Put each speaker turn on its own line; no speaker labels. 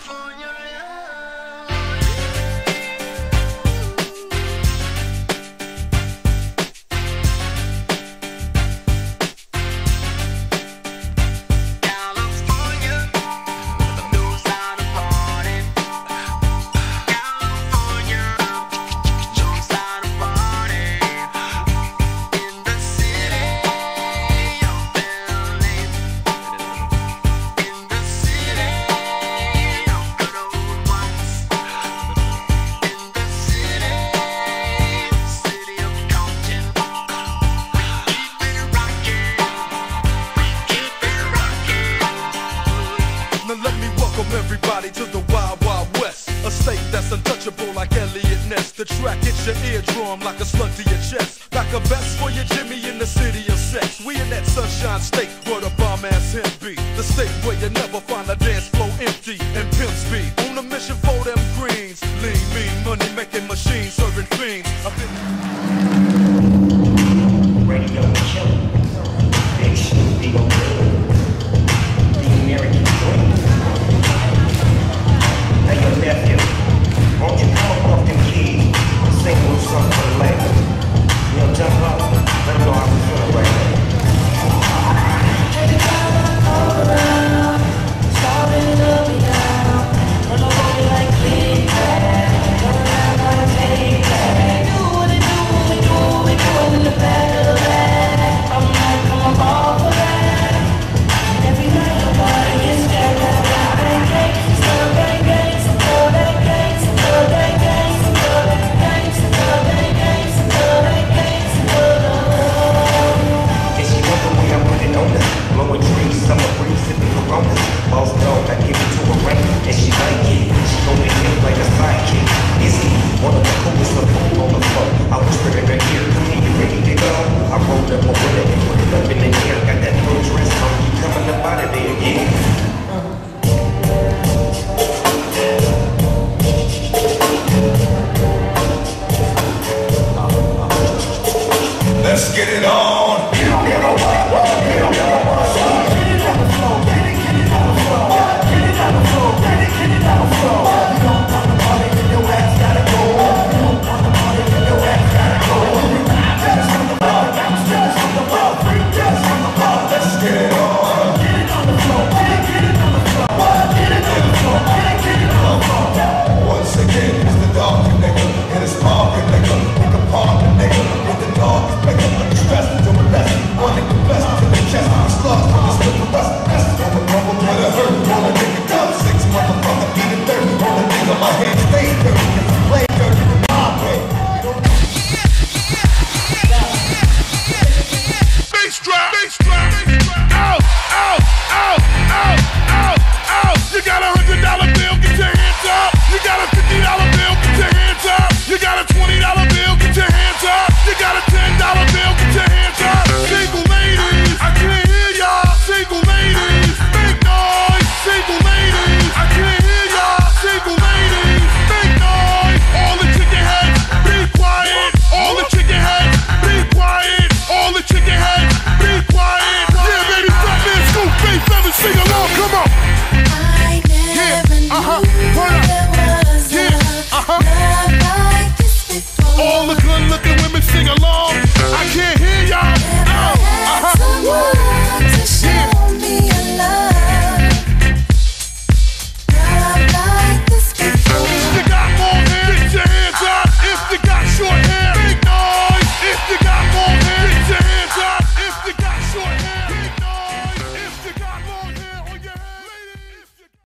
Everybody to the Wild Wild West, a state that's untouchable like Elliot Ness. The track hits your eardrum like a slug to your chest. Like a vest for your Jimmy in the city of sex. We in that sunshine state where the bomb ass him be. The state where you never find a dance floor empty and pimp speed. On a mission for them greens. Lean, mean, money making machines serving fiends.
Radio Chill. Big Snoopy.